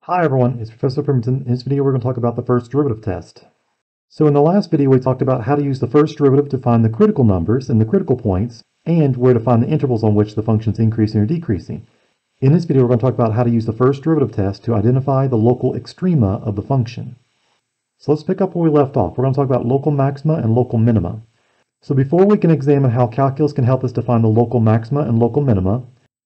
Hi everyone, it's Professor Pemberton. In this video we're going to talk about the first derivative test. So in the last video we talked about how to use the first derivative to find the critical numbers and the critical points, and where to find the intervals on which the function's increasing or decreasing. In this video we're going to talk about how to use the first derivative test to identify the local extrema of the function. So let's pick up where we left off. We're going to talk about local maxima and local minima. So before we can examine how calculus can help us define the local maxima and local minima,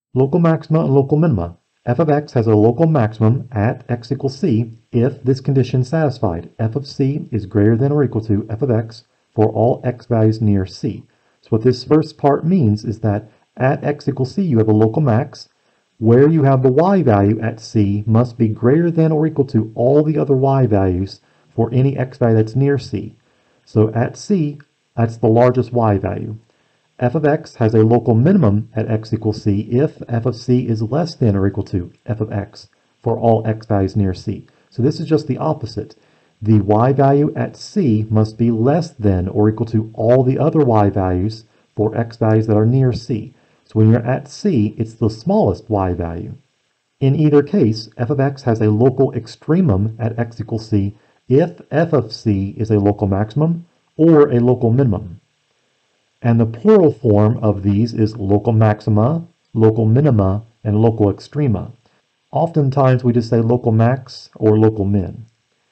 f of x has a local maximum at x equals c if this condition is satisfied. F of c is greater than or equal to f of x for all x values near c. So what this first part means is that at x equals c you have a local max where you have the y value at c must be greater than or equal to all the other y values for any x value that's near c. So at c, that's the largest y value. F of x has a local minimum at x equals c if f of c is less than or equal to f of x for all x values near c. So this is just the opposite. The y value at c must be less than or equal to all the other y values for x values that are near c. So when you're at c, it's the smallest y value. In either case, f of x has a local extremum at x equals c if f of c is a local maximum or a local minimum. And the plural form of these is local maxima, local minima, and local extrema. Oftentimes we just say local max or local min.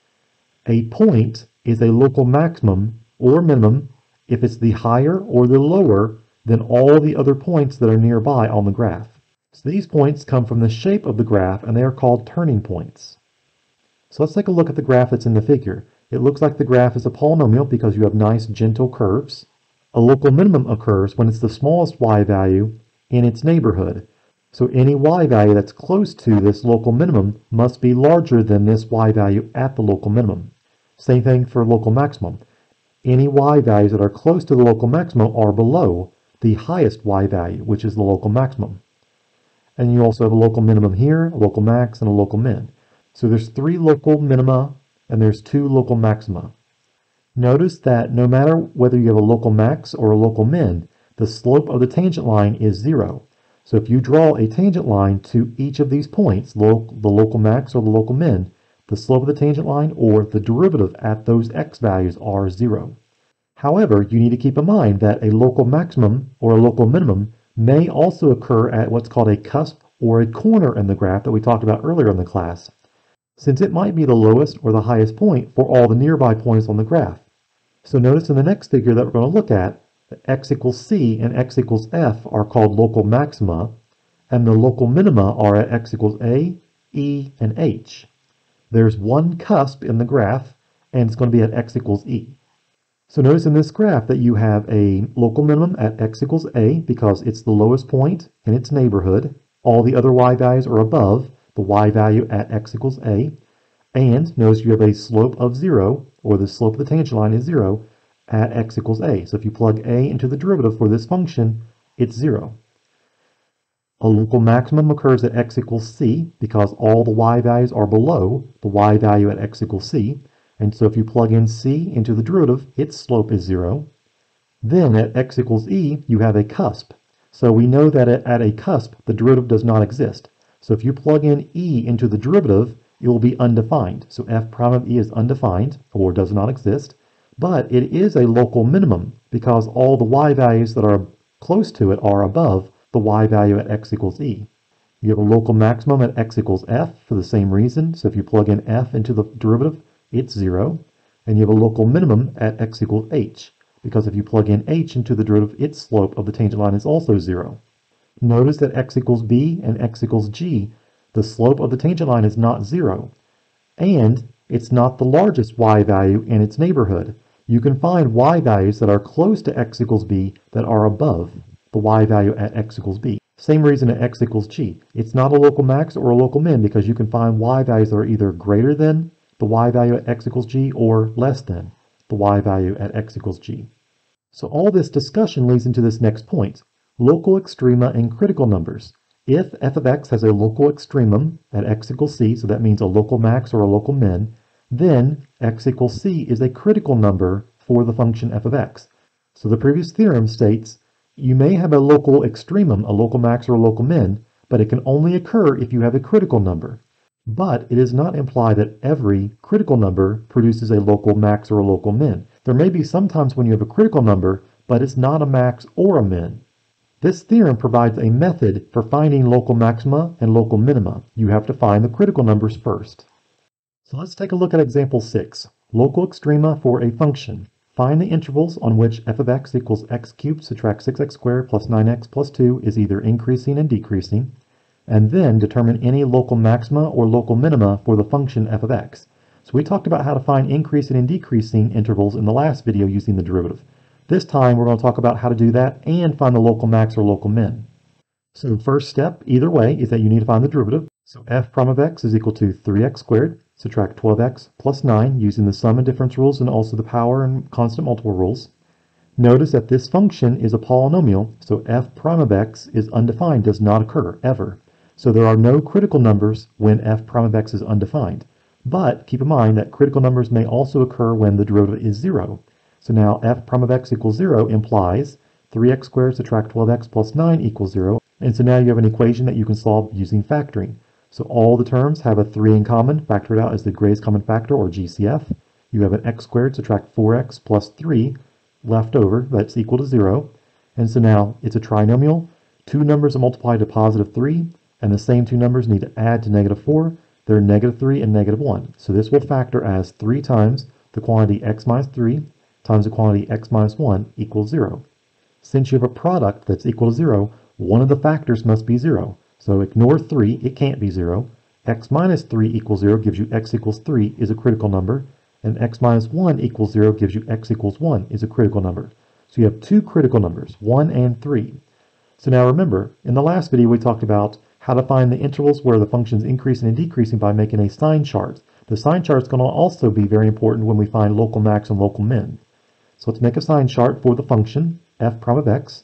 A point is a local maximum or minimum if it's the higher or the lower than all the other points that are nearby on the graph. So these points come from the shape of the graph and they are called turning points. So let's take a look at the graph that's in the figure. It looks like the graph is a polynomial because you have nice gentle curves. A local minimum occurs when it's the smallest y value in its neighborhood. So any y value that's close to this local minimum must be larger than this y value at the local minimum. Same thing for local maximum. Any y values that are close to the local maximum are below the highest y value, which is the local maximum. And you also have a local minimum here, a local max, and a local min. So there's 3 local minima and there's 2 local maxima. Notice that no matter whether you have a local max or a local min, the slope of the tangent line is 0. So if you draw a tangent line to each of these points, the local max or the local min, the slope of the tangent line or the derivative at those x values are 0. However, you need to keep in mind that a local maximum or a local minimum may also occur at what's called a cusp or a corner in the graph that we talked about earlier in the class, since it might be the lowest or the highest point for all the nearby points on the graph. So notice in the next figure that we're going to look at, that x equals c and x equals f are called local maxima, and the local minima are at x equals a, e, and h. There's one cusp in the graph, and it's going to be at x equals e. So notice in this graph that you have a local minimum at x equals a because it's the lowest point in its neighborhood. All the other y values are above the y value at x equals a. And notice you have a slope of 0, or the slope of the tangent line is 0, at x equals a. So if you plug a into the derivative for this function, it's 0. A local maximum occurs at x equals c because all the y values are below the y value at x equals c. And so if you plug in c into the derivative, its slope is 0. Then at x equals e, you have a cusp. So we know that at a cusp, the derivative does not exist. So if you plug in e into the derivative, it will be undefined. So f prime of e is undefined, or does not exist, but it is a local minimum because all the y values that are close to it are above the y value at x equals e. You have a local maximum at x equals f for the same reason. So if you plug in f into the derivative, it's 0. And you have a local minimum at x equals h, because if you plug in h into the derivative, its slope of the tangent line is also 0. Notice that x equals b and x equals g, the slope of the tangent line is not 0, and it's not the largest y value in its neighborhood. You can find y values that are close to x equals b that are above the y value at x equals b. Same reason at x equals g. It's not a local max or a local min because you can find y values that are either greater than the y value at x equals g or less than the y value at x equals g. So all this discussion leads into this next point, local extrema and critical numbers. If f of x has a local extremum at x equals c, so that means a local max or a local min, then x equals c is a critical number for the function f of x. So the previous theorem states you may have a local extremum, a local max or a local min, but it can only occur if you have a critical number. But it does not imply that every critical number produces a local max or a local min. There may be some times when you have a critical number, but it's not a max or a min. This theorem provides a method for finding local maxima and local minima. You have to find the critical numbers first. So let's take a look at example 6. Local extrema for a function. Find the intervals on which f of x equals x cubed subtract 6x squared plus 9x plus 2 is either increasing and decreasing, and then determine any local maxima or local minima for the function f of x. So we talked about how to find increasing and decreasing intervals in the last video using the derivative. This time we're going to talk about how to do that and find the local max or local min. So first step, either way, is that you need to find the derivative. So f prime of x is equal to 3x squared, subtract 12x plus 9 using the sum and difference rules and also the power and constant multiple rules. Notice that this function is a polynomial, so f prime of x is undefined, does not occur, ever. So there are no critical numbers when f prime of x is undefined. But keep in mind that critical numbers may also occur when the derivative is 0. So now f prime of x equals 0 implies 3x squared subtract 12x plus 9 equals 0. And so now you have an equation that you can solve using factoring. So all the terms have a 3 in common, factored out as the greatest common factor, or GCF. You have an x squared subtract 4x plus 3 left over, that's equal to 0. And so now it's a trinomial. Two numbers are multiplied to positive 3, and the same two numbers need to add to negative 4. They're negative 3 and negative 1. So this will factor as 3 times the quantity x minus 3 times the quantity x minus 1 equals 0. Since you have a product that's equal to 0, one of the factors must be 0. So ignore 3, it can't be 0. X minus 3 equals 0 gives you x equals 3 is a critical number. And x minus 1 equals 0 gives you x equals 1 is a critical number. So you have two critical numbers, 1 and 3. So now remember, in the last video we talked about how to find the intervals where the function is increasing and decreasing by making a sign chart. The sign chart is going to also be very important when we find local max and local min. So let's make a sign chart for the function f prime of x.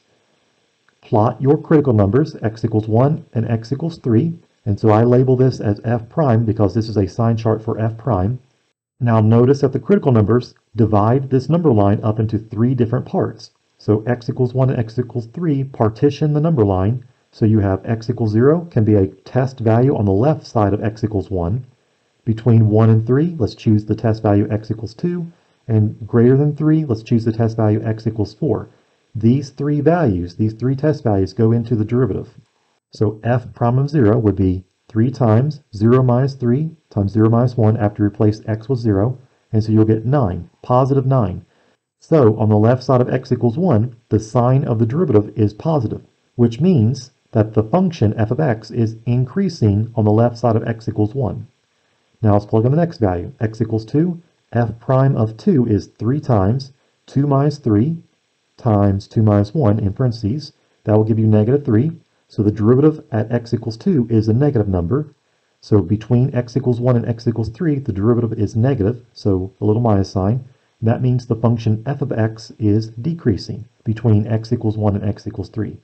Plot your critical numbers, x equals 1 and x equals 3. And so I label this as f prime because this is a sign chart for f prime. Now notice that the critical numbers divide this number line up into 3 different parts. So x equals 1 and x equals 3 partition the number line. So you have x equals 0 can be a test value on the left side of x equals 1. Between 1 and 3, let's choose the test value x equals 2. And greater than 3, let's choose the test value x equals 4. These three values, these three test values go into the derivative. So f prime of 0 would be 3 times 0 minus 3 times 0 minus 1 after you replace x with 0. And so you'll get 9, positive 9. So on the left side of x equals 1, the sign of the derivative is positive, which means that the function f of x is increasing on the left side of x equals 1. Now let's plug in the next value. X equals 2. F prime of 2 is 3 times 2 minus 3 times 2 minus 1 in parentheses. That will give you negative 3. So the derivative at x equals 2 is a negative number. So between x equals 1 and x equals 3, the derivative is negative, so a little minus sign. That means the function f of x is decreasing between x equals 1 and x equals 3.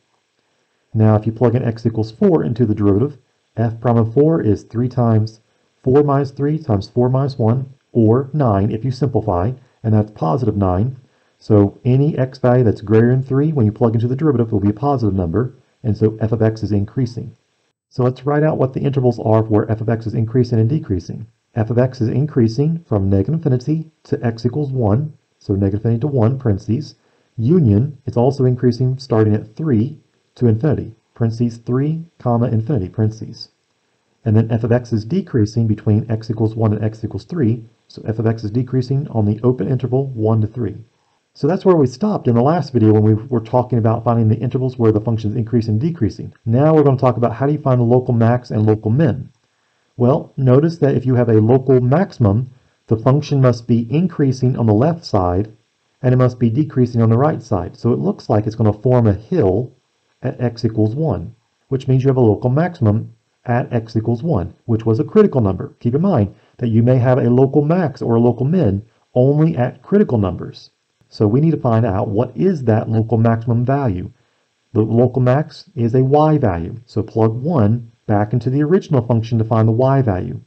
Now if you plug in x equals 4 into the derivative, f prime of 4 is 3 times 4 minus 3 times 4 minus 1, or 9 if you simplify, and that's positive 9. So any x value that's greater than 3 when you plug into the derivative will be a positive number, and so f of x is increasing. So let's write out what the intervals are where f of x is increasing and decreasing. F of x is increasing from negative infinity to x equals 1, so negative infinity to 1, parentheses. Union, it's also increasing starting at 3 to infinity, parentheses 3, comma, infinity, parentheses. And then f of x is decreasing between x equals 1 and x equals 3, so f of x is decreasing on the open interval 1 to 3. So that's where we stopped in the last video when we were talking about finding the intervals where the function is increasing and decreasing. Now we're going to talk about how do you find the local max and local min. Well, notice that if you have a local maximum, the function must be increasing on the left side and it must be decreasing on the right side. So it looks like it's going to form a hill at x equals 1, which means you have a local maximum at x equals 1, which was a critical number. Keep in mind that you may have a local max or a local min only at critical numbers. So we need to find out what is that local maximum value. The local max is a y value, so plug 1 back into the original function to find the y value.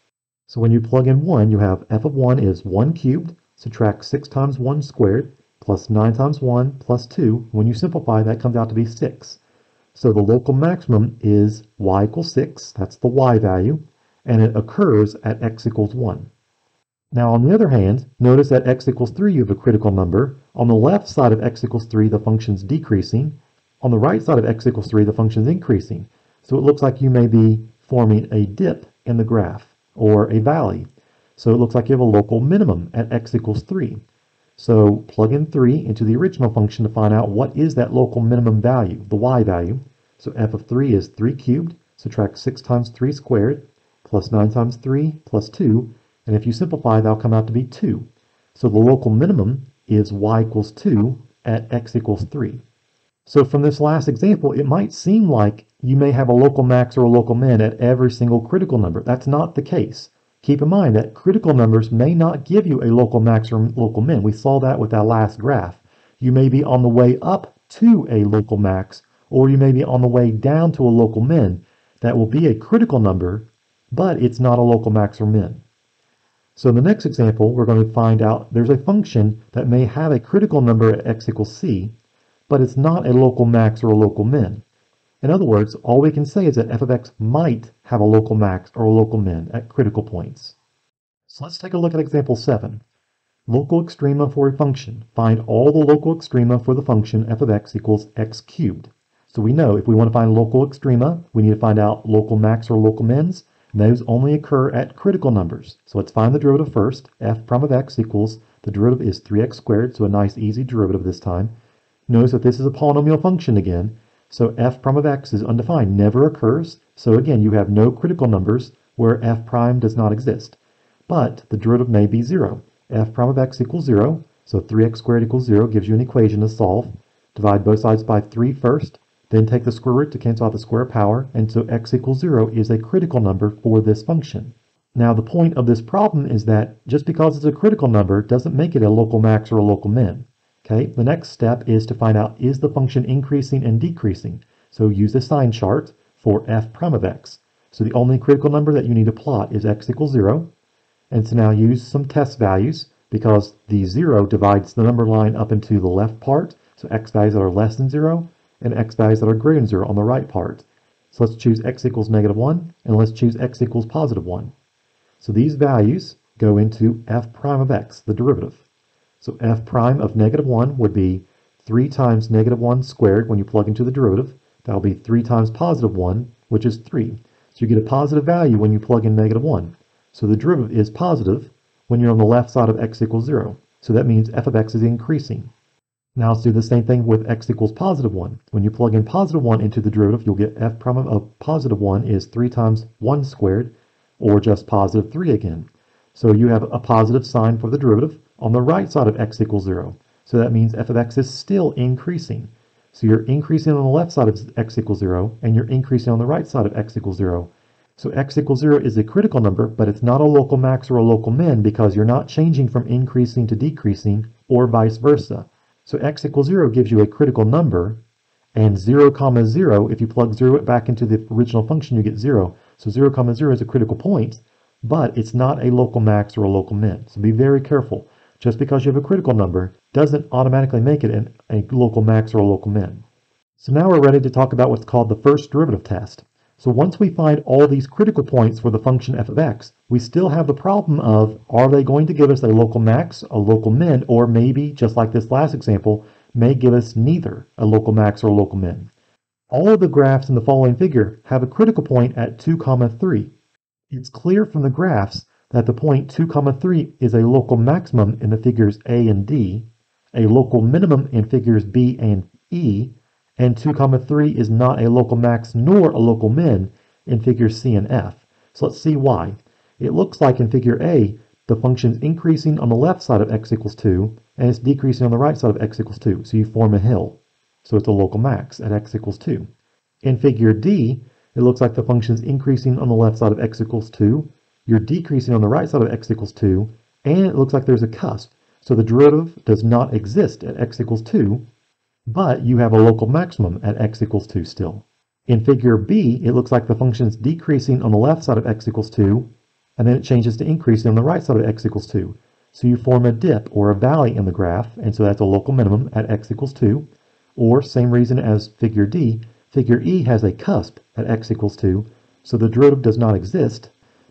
So when you plug in 1, you have f of 1 is 1 cubed, subtract 6 times 1 squared, plus 9 times 1 plus 2. When you simplify, that comes out to be 6. So the local maximum is y equals 6, that's the y value, and it occurs at x equals 1. Now, on the other hand, notice at x equals 3 you have a critical number. On the left side of x equals 3, the function's decreasing. On the right side of x equals 3, the function's increasing. So it looks like you may be forming a dip in the graph, or a valley. So it looks like you have a local minimum at x equals 3. So plug in 3 into the original function to find out what is that local minimum value, the y value. So f of 3 is 3 cubed, subtract 6 times 3 squared, plus 9 times 3, plus 2, and if you simplify, that'll come out to be 2. So the local minimum is y equals 2 at x equals 3. So from this last example, it might seem like you may have a local max or a local min at every single critical number. That's not the case. Keep in mind that critical numbers may not give you a local max or local min. We saw that with that last graph. You may be on the way up to a local max, or you may be on the way down to a local min. That will be a critical number, but it's not a local max or min. So in the next example, we're going to find out there's a function that may have a critical number at x equals c, but it's not a local max or a local min. In other words, all we can say is that f of x might have a local max or a local min at critical points. So let's take a look at example 7. Local extrema for a function. Find all the local extrema for the function f of x equals x cubed. So we know if we want to find local extrema, we need to find out local max or local mins. And those only occur at critical numbers. So let's find the derivative first. F prime of x equals, the derivative is 3x squared, so a nice easy derivative this time. Notice that this is a polynomial function again. So f prime of x is undefined, never occurs. So again, you have no critical numbers where f prime does not exist. But the derivative may be 0. F prime of x equals 0. So 3x squared equals 0 gives you an equation to solve. Divide both sides by 3 first. Then take the square root to cancel out the square power, and so x equals 0 is a critical number for this function. Now the point of this problem is that just because it's a critical number doesn't make it a local max or a local min. Okay, the next step is to find out, is the function increasing and decreasing? So use the sign chart for f prime of x. So the only critical number that you need to plot is x equals 0. And so now use some test values, because the 0 divides the number line up into the left part, so x values that are less than 0, and x values that are greater than 0 on the right part. So let's choose x equals -1, and let's choose x equals +1. So these values go into f prime of x, the derivative. So f prime of -1 would be 3 times -1 squared when you plug into the derivative. That'll be 3 times +1, which is 3. So you get a positive value when you plug in -1. So the derivative is positive when you're on the left side of x equals 0. So that means f of x is increasing. Now let's do the same thing with x equals +1. When you plug in +1 into the derivative, you'll get f prime of +1 is 3 times 1 squared, or just +3 again. So you have a positive sign for the derivative on the right side of x equals 0. So that means f of x is still increasing. So you're increasing on the left side of x equals 0, and you're increasing on the right side of x equals 0. So x equals 0 is a critical number, but it's not a local max or a local min because you're not changing from increasing to decreasing, or vice versa. So x equals 0 gives you a critical number, and 0, 0, if you plug 0 back into the original function, you get 0. So 0, 0 is a critical point, but it's not a local max or a local min. So be very careful. Just because you have a critical number doesn't automatically make it a local max or a local min. So now we're ready to talk about what's called the first derivative test. So once we find all these critical points for the function f of x, we still have the problem of, are they going to give us a local max, a local min, or maybe, just like this last example, may give us neither a local max or a local min. All of the graphs in the following figure have a critical point at 2, 3. It's clear from the graphs that the point 2, 3 is a local maximum in the figures A and D, a local minimum in figures B and E, and 2, 3 is not a local max nor a local min in figures C and F. So let's see why. It looks like in figure A, the function's increasing on the left side of x equals 2, and it's decreasing on the right side of x equals 2, so you form a hill. So it's a local max at x equals 2. In figure D, it looks like the function's increasing on the left side of x equals 2, you're decreasing on the right side of x equals 2, and it looks like there's a cusp. So the derivative does not exist at x equals 2, but you have a local maximum at x equals 2 still. In figure B, it looks like the function is decreasing on the left side of x equals 2, and then it changes to increasing on the right side of x equals 2. So you form a dip or a valley in the graph, and so that's a local minimum at x equals 2. Or, same reason as figure D, figure E has a cusp at x equals 2, so the derivative does not exist,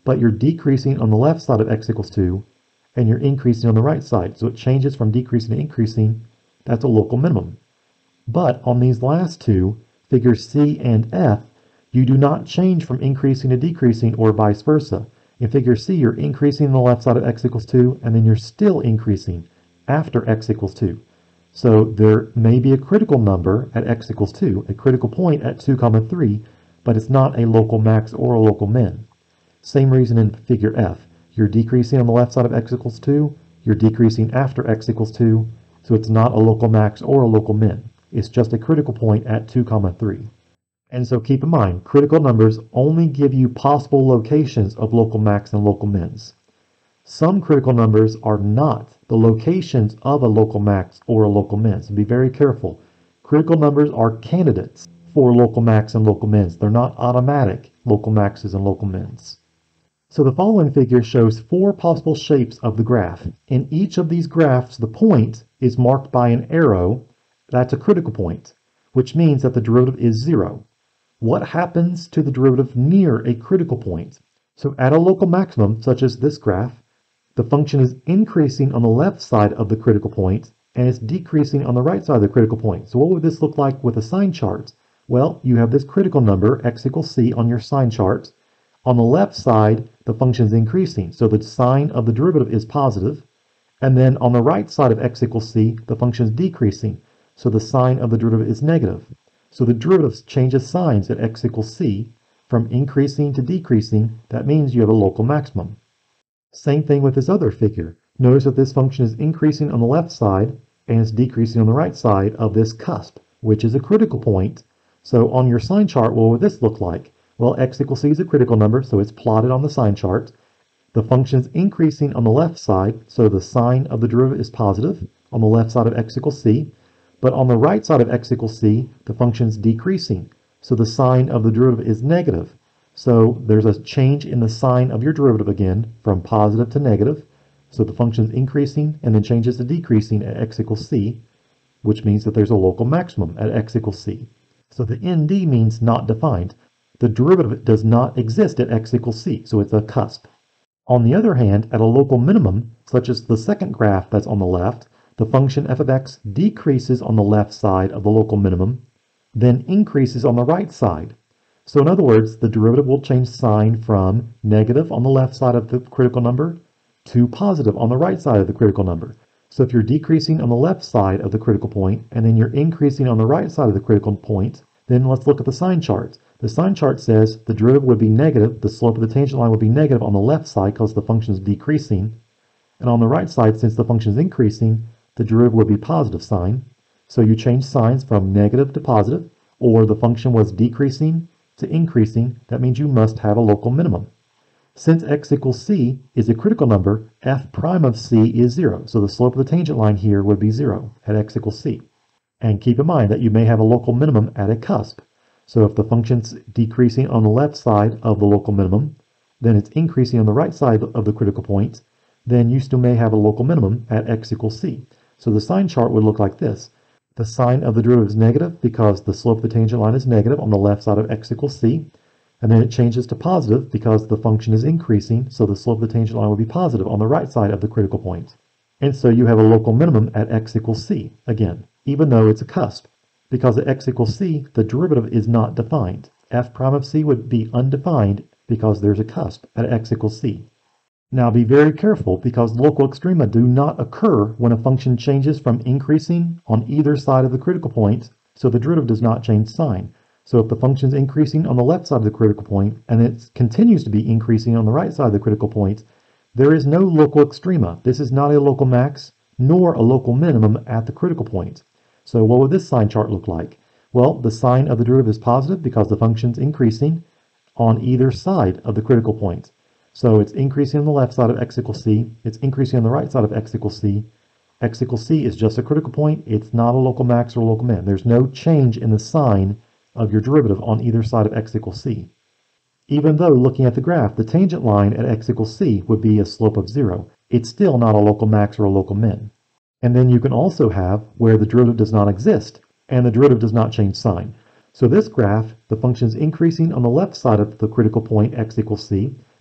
but you're decreasing on the left side of x equals 2, and you're increasing on the right side. So it changes from decreasing to increasing. That's a local minimum. But on these last two, figures C and F, you do not change from increasing to decreasing or vice versa. In figure C, you're increasing on the left side of x equals 2, and then you're still increasing after x equals 2. So there may be a critical number at x equals 2, a critical point at 2, 3, but it's not a local max or a local min. Same reason in figure F. You're decreasing on the left side of x equals 2, you're decreasing after x equals 2, so it's not a local max or a local min. It's just a critical point at 2, 3. And so keep in mind, critical numbers only give you possible locations of local max and local mins. Some critical numbers are not the locations of a local max or a local min, so be very careful. Critical numbers are candidates for local max and local mins. They're not automatic local maxes and local mins. So the following figure shows 4 possible shapes of the graph. In each of these graphs, the point is marked by an arrow. That's a critical point, which means that the derivative is 0. What happens to the derivative near a critical point? So at a local maximum, such as this graph, the function is increasing on the left side of the critical point, and it's decreasing on the right side of the critical point. So what would this look like with a sign chart? Well, you have this critical number, x equals c, on your sign chart. On the left side, the function is increasing, so the sign of the derivative is positive. And then on the right side of x equals c, the function is decreasing, so the sign of the derivative is negative. So the derivative changes signs at x equals c from increasing to decreasing. That means you have a local maximum. Same thing with this other figure. Notice that this function is increasing on the left side and it's decreasing on the right side of this cusp, which is a critical point. So on your sign chart, what would this look like? Well, x equals c is a critical number, so it's plotted on the sign chart. The function is increasing on the left side, so the sign of the derivative is positive on the left side of x equals c. But on the right side of x equals c, the function is decreasing, so the sign of the derivative is negative. So there's a change in the sign of your derivative again from positive to negative. So the function is increasing and then changes to decreasing at x equals c, which means that there's a local maximum at x equals c. So the ND means not defined. The derivative does not exist at x equals c, so it's a cusp. On the other hand, at a local minimum, such as the second graph that's on the left, the function f of x decreases on the left side of the local minimum, then increases on the right side. So in other words, the derivative will change sign from negative on the left side of the critical number to positive on the right side of the critical number. So if you're decreasing on the left side of the critical point and then you're increasing on the right side of the critical point, then let's look at the sign chart. The sign chart says the derivative would be negative, the slope of the tangent line would be negative on the left side because the function is decreasing. And on the right side, since the function is increasing, the derivative would be positive sign. So you change signs from negative to positive, or the function was decreasing to increasing. That means you must have a local minimum. Since x equals c is a critical number, f prime of c is 0. So the slope of the tangent line here would be 0 at x equals c. And keep in mind that you may have a local minimum at a cusp. So if the function's decreasing on the left side of the local minimum, then it's increasing on the right side of the critical point, then you still may have a local minimum at x equals c. So the sign chart would look like this. The sign of the derivative is negative because the slope of the tangent line is negative on the left side of x equals c. And then it changes to positive because the function is increasing, so the slope of the tangent line will be positive on the right side of the critical point. And so you have a local minimum at x equals c, again, even though it's a cusp. Because at x equals c, the derivative is not defined. F prime of c would be undefined because there's a cusp at x equals c. Now be very careful because local extrema do not occur when a function changes from increasing on either side of the critical point, so the derivative does not change sign. So if the function is increasing on the left side of the critical point and it continues to be increasing on the right side of the critical point, there is no local extrema. This is not a local max nor a local minimum at the critical point. So what would this sign chart look like? Well, the sign of the derivative is positive because the function is increasing on either side of the critical point. So it's increasing on the left side of x equals c, it's increasing on the right side of x equals c. X equals c is just a critical point, it's not a local max or a local min. There's no change in the sign of your derivative on either side of x equals c. Even though, looking at the graph, the tangent line at x equals c would be a slope of 0, it's still not a local max or a local min. And then you can also have where the derivative does not exist, and the derivative does not change sign. So this graph, the function is increasing on the left side of the critical point x equals c,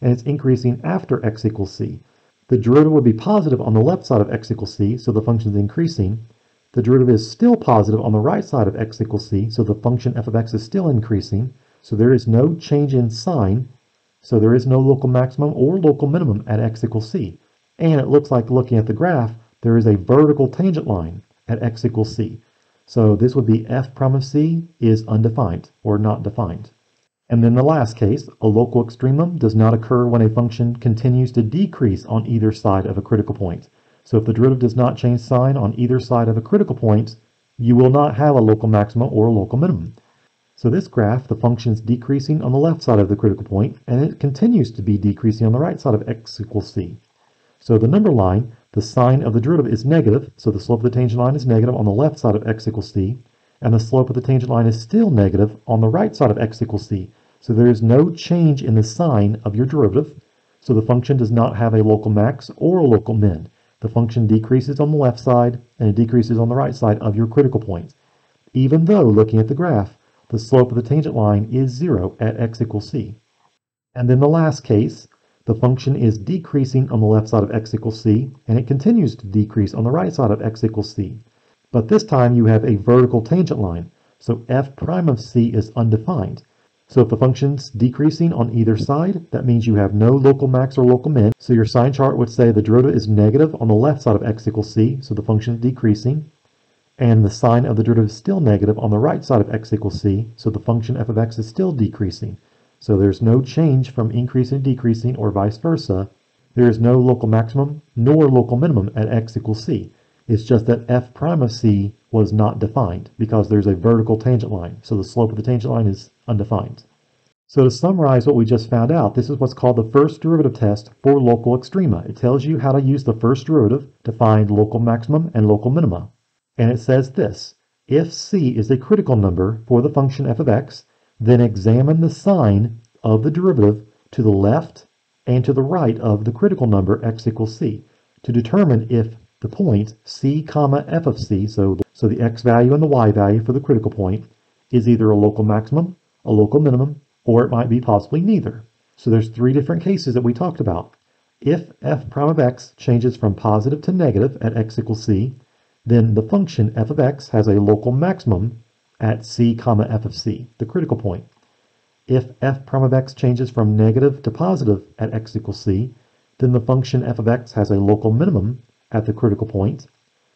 and it's increasing after x equals c. The derivative would be positive on the left side of x equals c, so the function is increasing. The derivative is still positive on the right side of x equals c, so the function f of x is still increasing. So there is no change in sign, so there is no local maximum or local minimum at x equals c. And it looks like, looking at the graph, there is a vertical tangent line at x equals c. So this would be f prime of c is undefined or not defined. And then the last case, a local extremum does not occur when a function continues to decrease on either side of a critical point. So if the derivative does not change sign on either side of a critical point, you will not have a local maximum or a local minimum. So this graph, the function is decreasing on the left side of the critical point, and it continues to be decreasing on the right side of x equals c. So the number line, the sign of the derivative is negative, so the slope of the tangent line is negative on the left side of x equals c, and the slope of the tangent line is still negative on the right side of x equals c. So there is no change in the sign of your derivative, so the function does not have a local max or a local min. The function decreases on the left side and it decreases on the right side of your critical point. Even though, looking at the graph, the slope of the tangent line is 0 at x equals c. And then the last case, the function is decreasing on the left side of x equals c, and it continues to decrease on the right side of x equals c. But this time you have a vertical tangent line, so f prime of c is undefined. So if the function's decreasing on either side, that means you have no local max or local min. So your sign chart would say the derivative is negative on the left side of x equals c, so the function is decreasing. And the sign of the derivative is still negative on the right side of x equals c, so the function f of x is still decreasing. So there's no change from increasing to decreasing or vice versa. There is no local maximum nor local minimum at x equals c. It's just that f prime of c was not defined because there's a vertical tangent line. So the slope of the tangent line is undefined. So to summarize what we just found out, this is what's called the first derivative test for local extrema. It tells you how to use the first derivative to find local maximum and local minima. And it says this: if c is a critical number for the function f of x, then examine the sign of the derivative to the left and to the right of the critical number x equals c to determine if the point c comma f of c, so the x value and the y value for the critical point, is either a local maximum, a local minimum, or it might be possibly neither. So there's three different cases that we talked about. If f prime of x changes from positive to negative at x equals c, then the function f of x has a local maximum at c comma f of c, the critical point. If f prime of x changes from negative to positive at x equals c, then the function f of x has a local minimum at the critical point.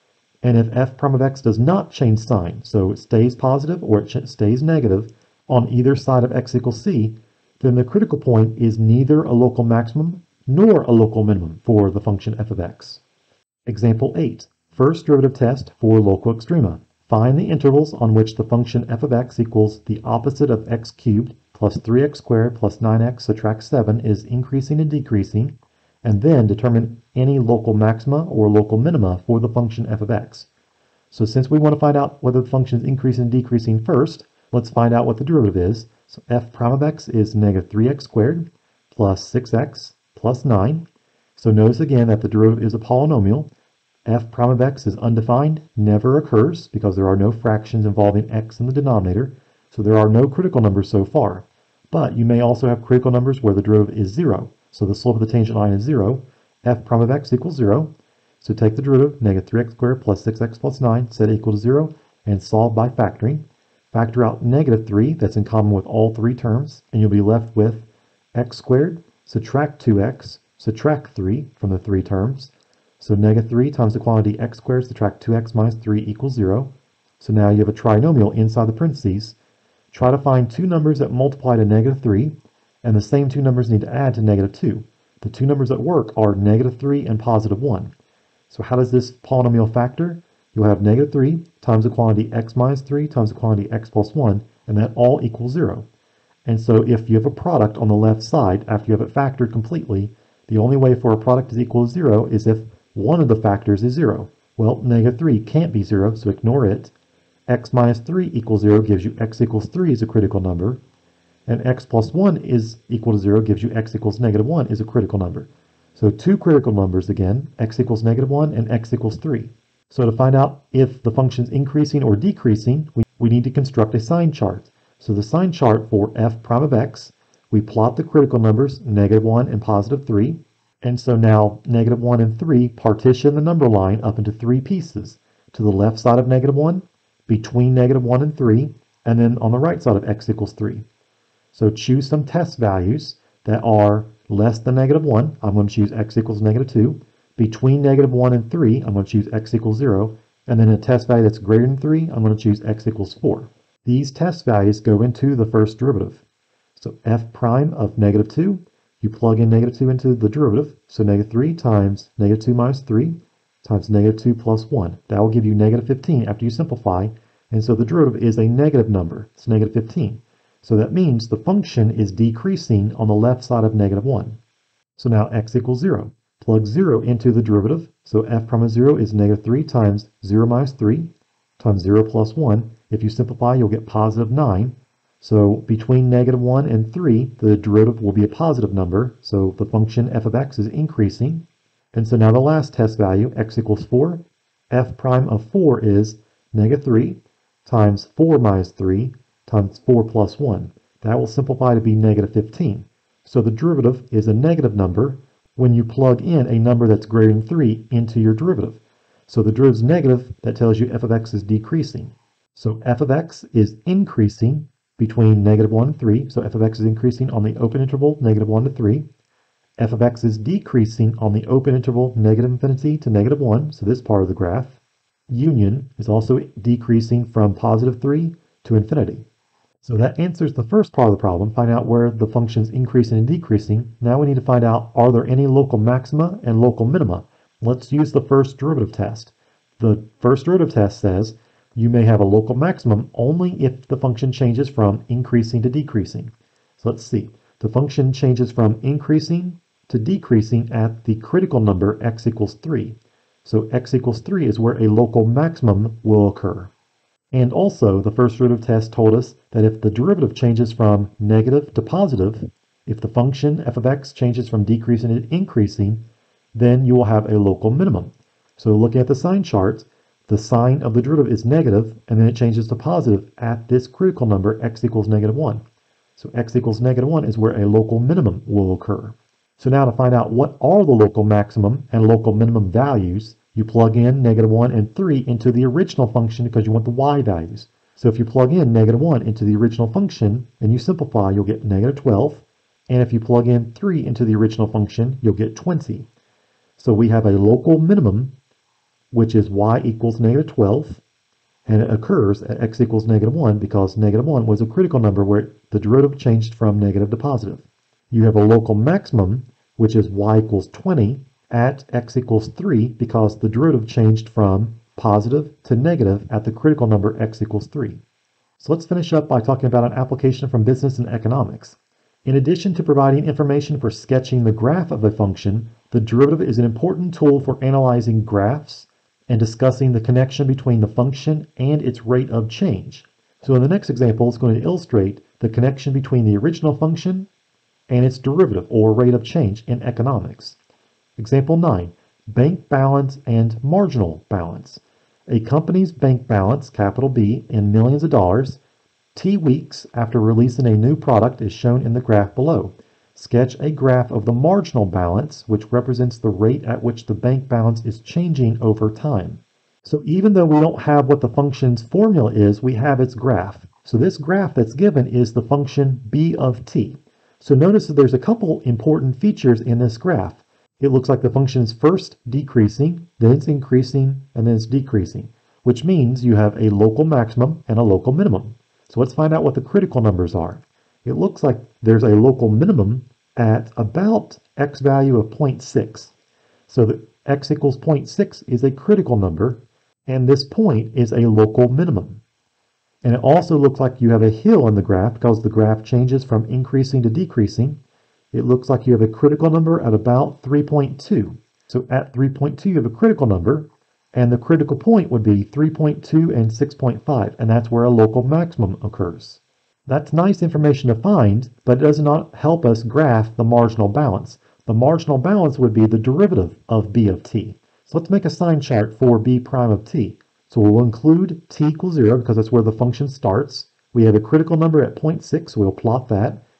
And if f prime of x does not change sign, so it stays positive or it stays negative on either side of x equals c, then the critical point is neither a local maximum nor a local minimum for the function f of x. Example 8. First derivative test for local extrema. Find the intervals on which the function f of x equals the opposite of x cubed plus 3x squared plus 9x subtract 7 is increasing and decreasing, and then determine any local maxima or local minima for the function f of x. So since we want to find out whether the function is increasing and decreasing first, let's find out what the derivative is. So f prime of x is negative 3x squared plus 6x plus 9. So notice again that the derivative is a polynomial. F prime of x is undefined, never occurs because there are no fractions involving x in the denominator, so there are no critical numbers so far. But you may also have critical numbers where the derivative is 0. So the slope of the tangent line is 0. F prime of x equals 0. So take the derivative, negative 3x squared plus 6x plus 9, set equal to 0, and solve by factoring. Factor out negative 3, that's in common with all three terms, and you'll be left with x squared, subtract 2x, subtract 3 from the three terms. So negative 3 times the quantity x squared subtract 2x minus 3 equals 0. So now you have a trinomial inside the parentheses. Try to find two numbers that multiply to negative 3, and the same two numbers need to add to negative 2. The two numbers that work are negative 3 and positive 1. So how does this polynomial factor? You'll have negative 3 times the quantity x minus 3 times the quantity x plus 1, and that all equals 0. And so if you have a product on the left side after you have it factored completely, the only way for a product is equal to 0 is if one of the factors is 0. Well, negative 3 can't be 0, so ignore it. X minus 3 equals 0 gives you x equals 3 is a critical number. And x plus 1 is equal to 0 gives you x equals negative 1 is a critical number. So two critical numbers again, x equals negative 1 and x equals 3. So to find out if the function is increasing or decreasing, we need to construct a sign chart. So the sign chart for f prime of x We plot the critical numbers, -1 and +3. And so now -1 and 3 partition the number line up into three pieces. To the left side of -1, between -1 and 3, and then on the right side of x equals 3. So choose some test values that are less than -1. I'm going to choose x equals -2. Between -1 and 3, I'm going to choose x equals 0. And then a test value that's greater than 3, I'm going to choose x equals 4. These test values go into the first derivative. So f prime of -2, you plug in -2 into the derivative. So -3 times -2 minus 3 times -2 plus 1. That will give you -15 after you simplify. And so the derivative is a negative number. It's -15. So that means the function is decreasing on the left side of -1. So now x equals 0. Plug 0 into the derivative. So f prime of 0 is -3 times 0 minus 3 times 0 plus 1. If you simplify, you'll get +9. So between -1 and 3, the derivative will be a positive number. So the function f of x is increasing. And so now the last test value, x equals 4. F prime of 4 is -3 times 4 minus 3 times 4 plus 1. That will simplify to be -15. So the derivative is a negative number when you plug in a number that's greater than 3 into your derivative. So the derivative is negative, that tells you f of x is decreasing. So f of x is increasing between -1 and 3. So f of x is increasing on the open interval -1 to 3. F of x is decreasing on the open interval -infinity to -1. So this part of the graph. Union is also decreasing from +3 to infinity. So that answers the first part of the problem, find out where the function is increasing and decreasing. Now we need to find out, are there any local maxima and local minima? Let's use the first derivative test. The first derivative test says you may have a local maximum only if the function changes from increasing to decreasing. So let's see. The function changes from increasing to decreasing at the critical number x equals 3. So x equals 3 is where a local maximum will occur. And also, the first derivative test told us that if the derivative changes from negative to positive, if the function f of x changes from decreasing to increasing, then you will have a local minimum. So looking at the sign chart, the sign of the derivative is negative, and then it changes to positive at this critical number, x equals -1. So x equals -1 is where a local minimum will occur. So now to find out what are the local maximum and local minimum values, you plug in -1 and 3 into the original function because you want the y values. So if you plug in -1 into the original function and you simplify, you'll get -12. And if you plug in 3 into the original function, you'll get 20. So we have a local minimum, which is y equals -12. And it occurs at x equals -1 because -1 was a critical number where the derivative changed from negative to positive. You have a local maximum, which is y equals 20. At x equals 3 because the derivative changed from positive to negative at the critical number x equals 3. So let's finish up by talking about an application from business and economics. In addition to providing information for sketching the graph of a function, the derivative is an important tool for analyzing graphs and discussing the connection between the function and its rate of change. So in the next example, it's going to illustrate the connection between the original function and its derivative or rate of change in economics. Example 9, bank balance and marginal balance. A company's bank balance, capital B, in millions of dollars, T weeks after releasing a new product is shown in the graph below. Sketch a graph of the marginal balance, which represents the rate at which the bank balance is changing over time. So even though we don't have what the function's formula is, we have its graph. So this graph that's given is the function b of t. So notice that there's a couple important features in this graph. It looks like the function is first decreasing, then it's increasing, and then it's decreasing, which means you have a local maximum and a local minimum. So let's find out what the critical numbers are. It looks like there's a local minimum at about x value of 0.6. So the x equals 0.6 is a critical number, and this point is a local minimum. And it also looks like you have a hill in the graph because the graph changes from increasing to decreasing. It looks like you have a critical number at about 3.2. So at 3.2 you have a critical number, and the critical point would be 3.2 and 6.5, and that's where a local maximum occurs. That's nice information to find, but it does not help us graph the marginal balance. The marginal balance would be the derivative of b of t. So let's make a sign chart for b prime of t. So we'll include t equals 0 because that's where the function starts. We have a critical number at 0.6, so we'll plot that.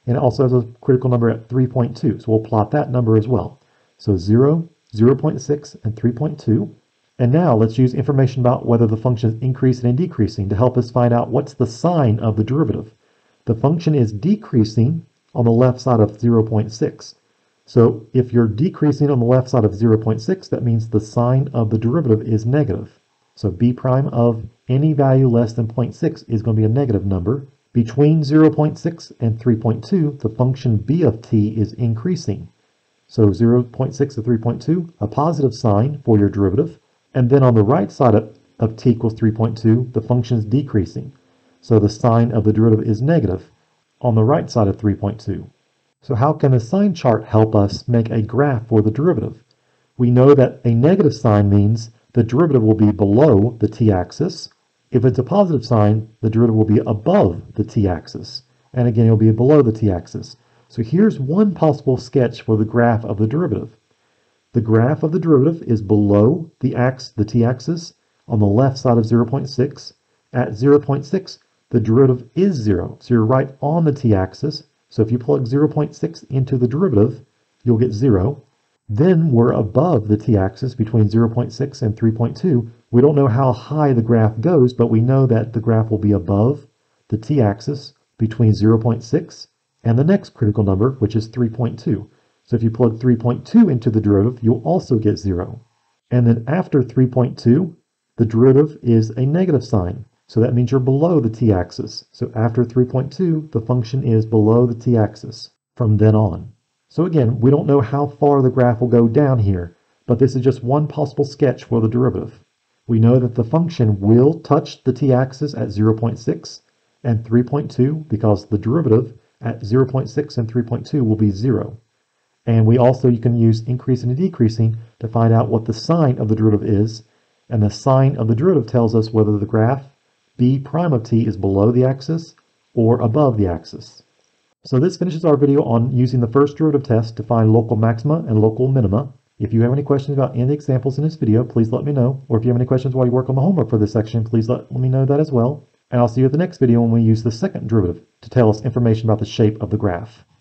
and it also has a critical number at 3.2. So we'll plot that number as well. So 0, 0.6, and 3.2. And now let's use information about whether the function is increasing and decreasing to help us find out what's the sign of the derivative. The function is decreasing on the left side of 0.6. So if you're decreasing on the left side of 0.6, that means the sign of the derivative is negative. So b prime of any value less than 0.6 is going to be a negative number. Between 0.6 and 3.2, the function b of t is increasing. So 0.6 to 3.2, a positive sign for your derivative. And then on the right side of t equals 3.2, the function is decreasing. So the sign of the derivative is negative on the right side of 3.2. So how can a sign chart help us make a graph for the derivative? We know that a negative sign means the derivative will be below the t-axis. If it's a positive sign, the derivative will be above the t-axis. And again, it'll be below the t-axis. So here's one possible sketch for the graph of the derivative. The graph of the derivative is below the t-axis on the left side of 0.6. At 0.6, the derivative is 0. So you're right on the t-axis. So if you plug 0.6 into the derivative, you'll get 0. Then we're above the t-axis between 0.6 and 3.2. We don't know how high the graph goes, but we know that the graph will be above the t-axis between 0.6 and the next critical number, which is 3.2. So if you plug 3.2 into the derivative, you'll also get 0. And then after 3.2, the derivative is a negative sign. So that means you're below the t-axis. So after 3.2, the function is below the t-axis from then on. So again, we don't know how far the graph will go down here, but this is just one possible sketch for the derivative. We know that the function will touch the t-axis at 0.6 and 3.2 because the derivative at 0.6 and 3.2 will be 0. And you can use increasing and decreasing to find out what the sign of the derivative is. And the sign of the derivative tells us whether the graph b prime of t is below the axis or above the axis. So this finishes our video on using the first derivative test to find local maxima and local minima. If you have any questions about any of the examples in this video, please let me know. Or if you have any questions while you work on the homework for this section, please let me know that as well. And I'll see you at the next video when we use the second derivative to tell us information about the shape of the graph.